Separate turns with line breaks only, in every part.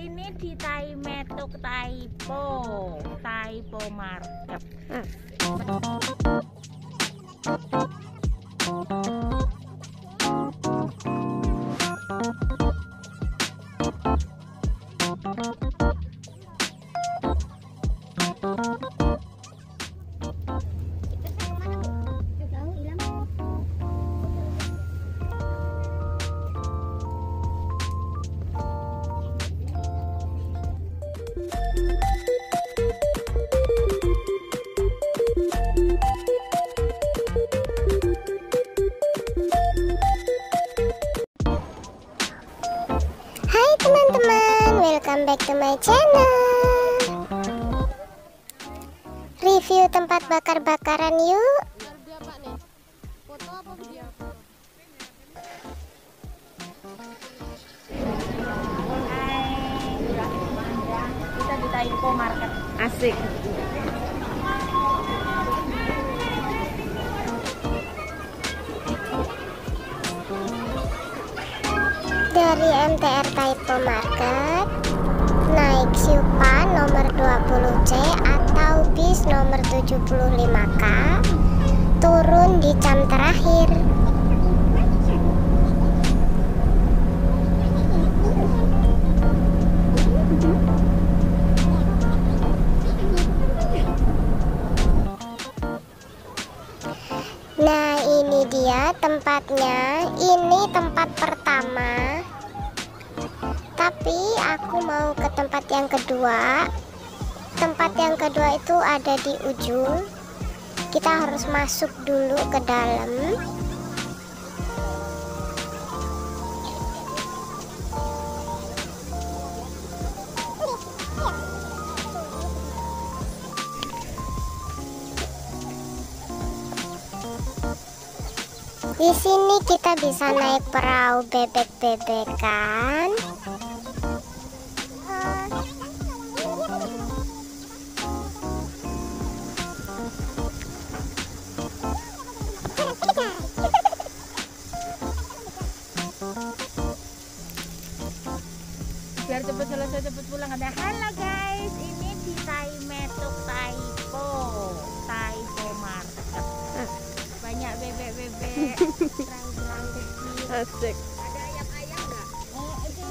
ini di Taimetuk Taipo Market.
Teman-teman, welcome back to my channel. Review tempat bakar-bakaran yuk.
Foto apa video? Kita di Taipo Market. Asik.
Dari MTR Taipo Market, naik Siupa nomor 20C atau bis nomor 75K, turun di jam terakhir. Nah, ini dia tempatnya. Ini tempat pertama, tapi aku mau ke tempat yang kedua. Tempat yang kedua itu ada di ujung. Kita harus masuk dulu ke dalam. Di sini kita bisa naik perahu bebek-bebekan.
Biar cepet selesai cepet pulang. Ada halo guys, ini di Taimetuk Taipo Market. Banyak bebek-bebek, perahu-perahu kecil.
Asik.
Ada ayam-ayam nggak? Itu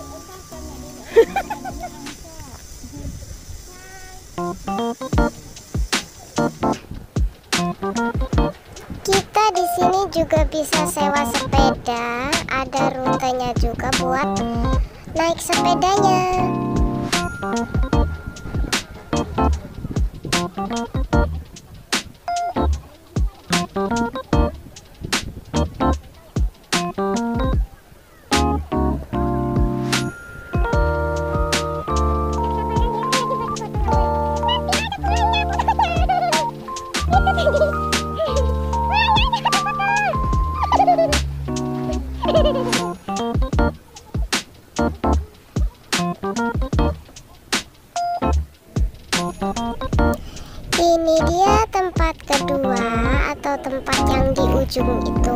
Kita di sini juga bisa sewa sepeda. Ada rutenya juga buat naik sepedanya. Ini dia tempat kedua atau tempat yang di ujung itu.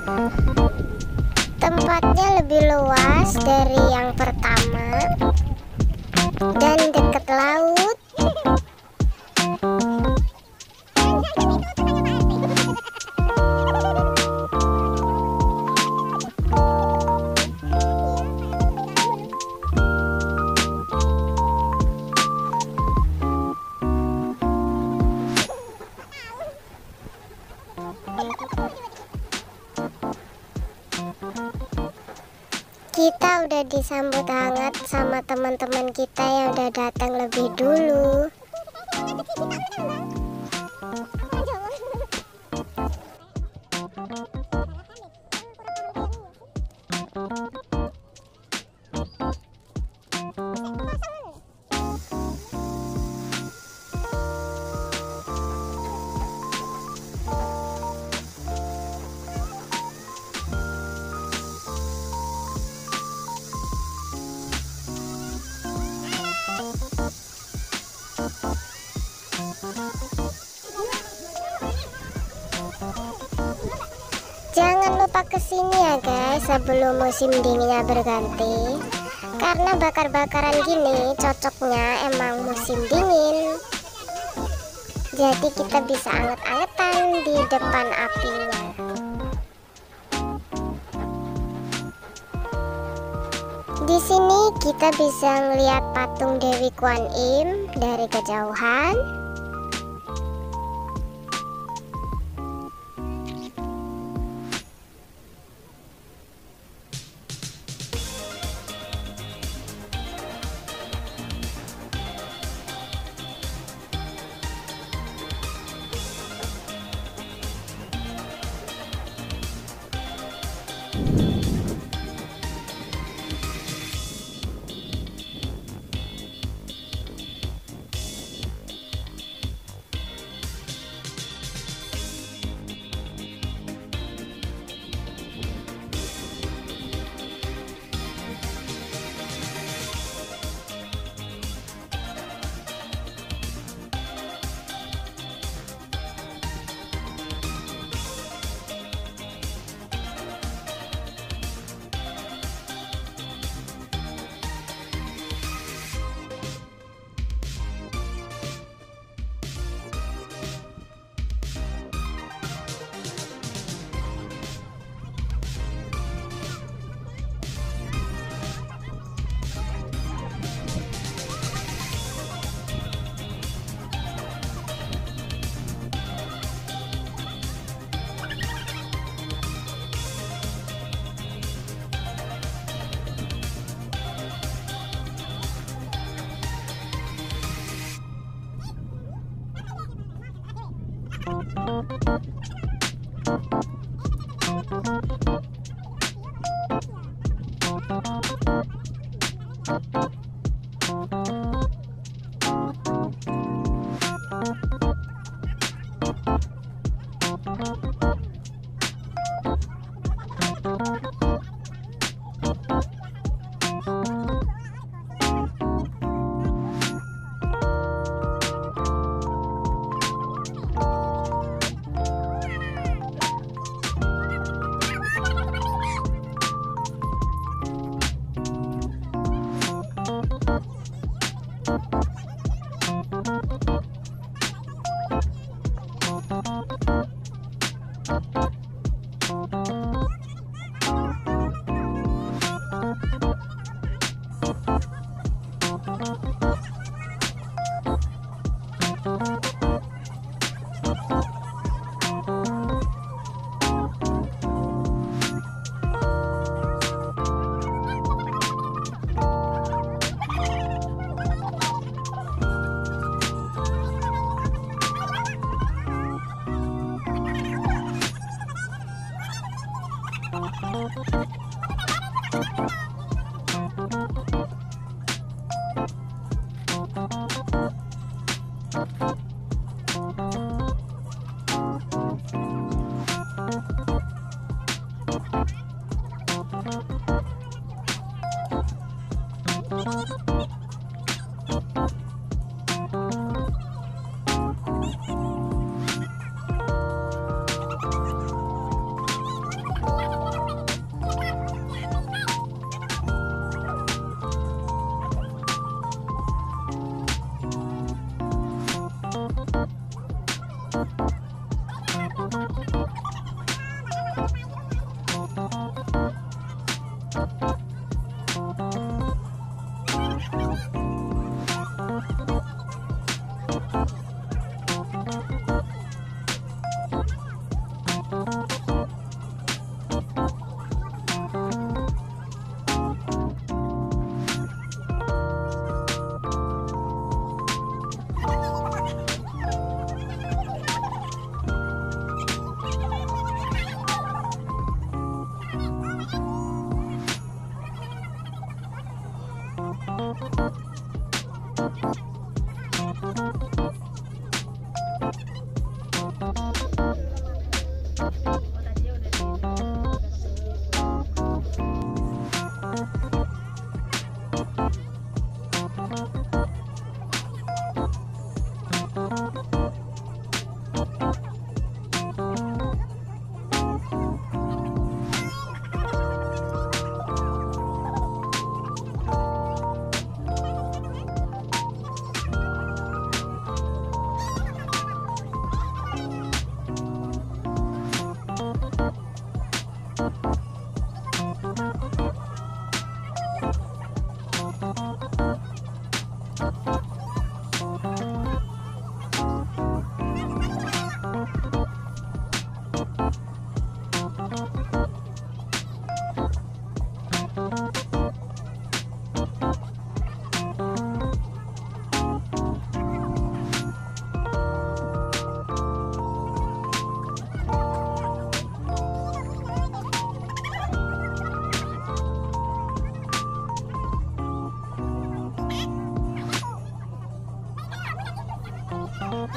Tempatnya lebih luas dari yang pertama dan dekat laut. Kita udah disambut hangat sama teman-teman kita yang udah datang lebih dulu. Jangan lupa kesini ya guys sebelum musim dinginnya berganti, Karena bakar-bakaran gini cocoknya emang musim dingin. Jadi kita bisa anget-angetan di depan apinya. Di sini kita bisa ngelihat patung Dewi Kwan Im dari kejauhan.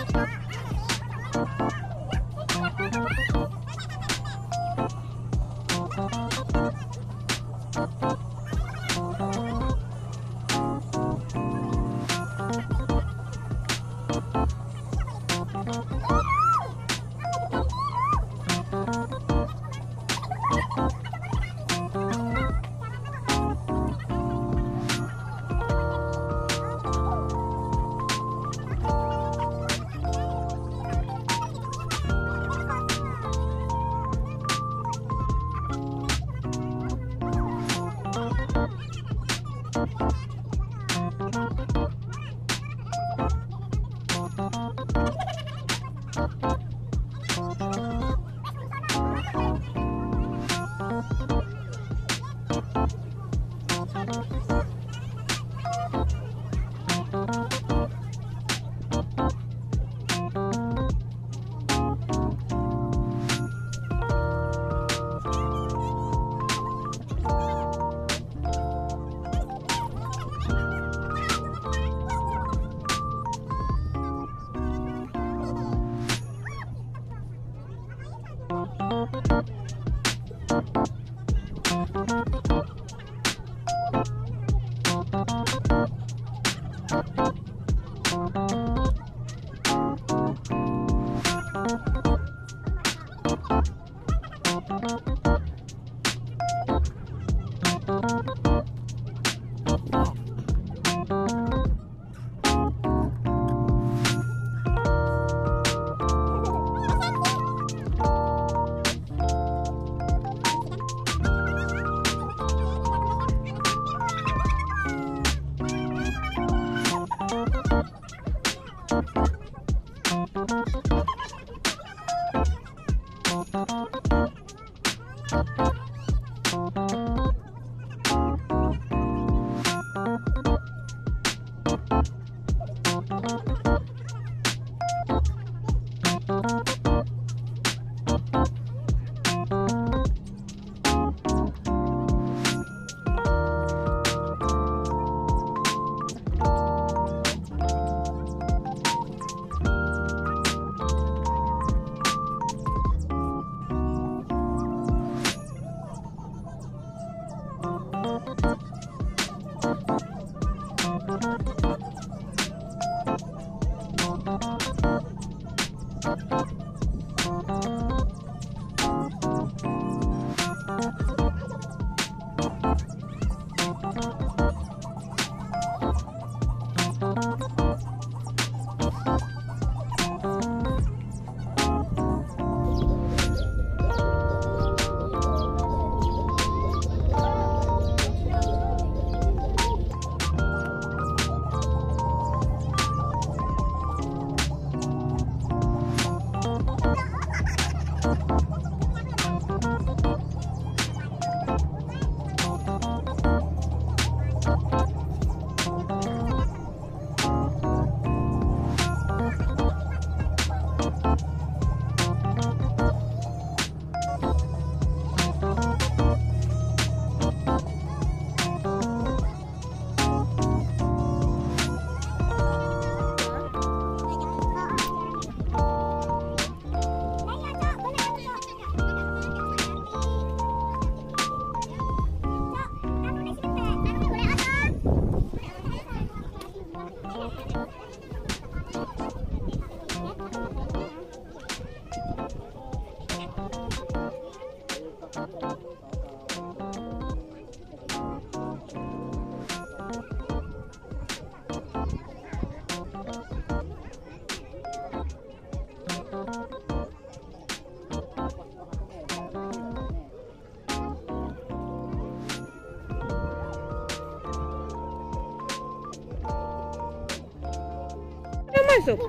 Masuk.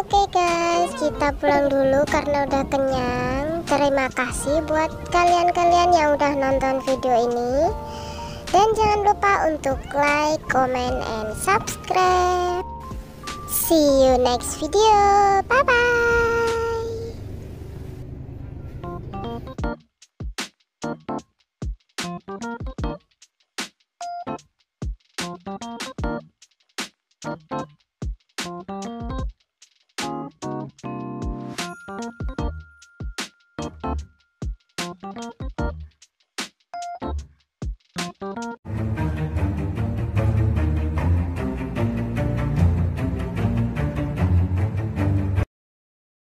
Oke guys, kita pulang dulu karena udah kenyang. Terima kasih buat kalian-kalian yang udah nonton video ini. Dan jangan lupa untuk like, comment, and subscribe. See you next video. Bye-bye.